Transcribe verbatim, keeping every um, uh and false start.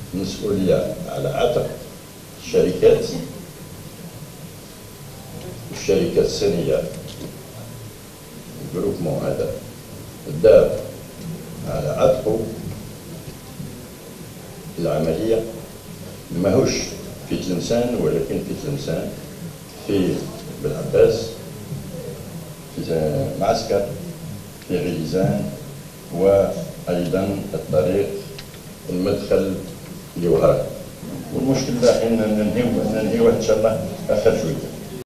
مسؤولية على عاتق الشركات، والشركات الصينية الجروبمون هذا دار على عاتقه العملية، ماهوش في تلمسان ولكن في تلمسان في بالعباس، في معسكر في غليزان، وأيضا الطريق المدخل لوهران. والمشكل راح ننهيوه ننهيوه إن شاء الله آخر شوية.